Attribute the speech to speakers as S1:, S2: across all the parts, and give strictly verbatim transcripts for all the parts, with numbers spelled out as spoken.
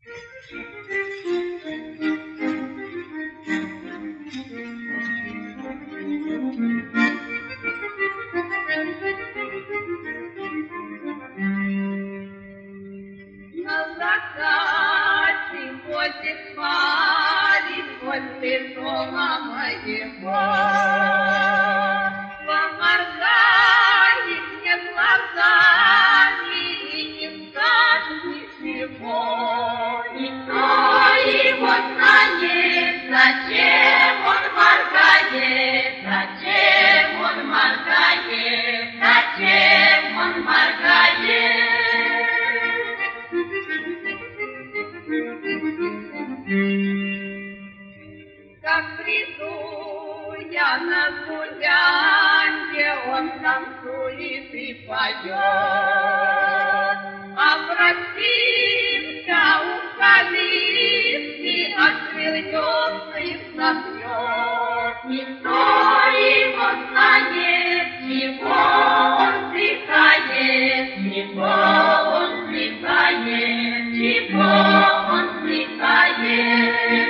S1: На закате ходит парень возле дома моего, поморгает мне глазами и не скажет ничего. Никто его знает, зачем он моргает, зачем он моргает, зачем он моргает. Как приду я на гулянье, он танцует и поет, обратимся у калитки, отвернется и забьет. Никто его знает, чего он вздыхает, чего он вздыхает, чего он вздыхает.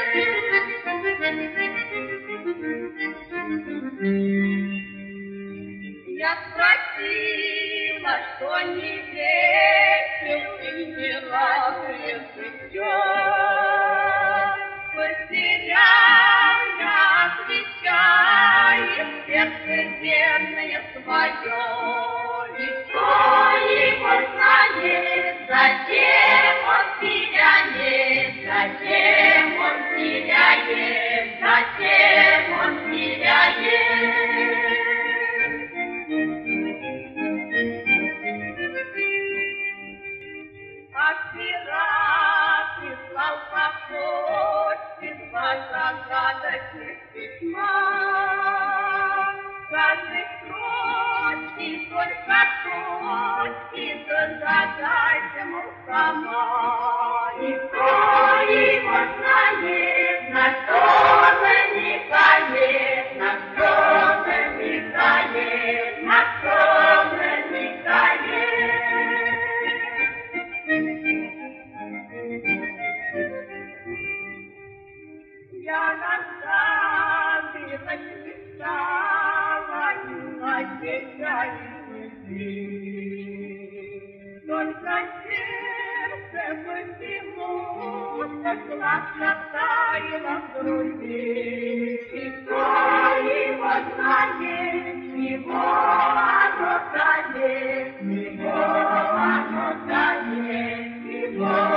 S1: Я спросила, что не вечер и не разве идет. Потерял я, отвечает, сердце верное свое. Никто его знает, зачем он теряет, зачем он теряет, зачем он теряет. А вчера прислал по почте два загадочных письма. Каждой строчки только точки, догадайся, мол, сама. Никто его знает, на что намекает, на что намекает, на что намекает. Я расставилась, мечтала, и надеялась любви. Только сердце почему-то сладко таяло в груди. Никто его знает, чего оно тает, чего оно тает, чего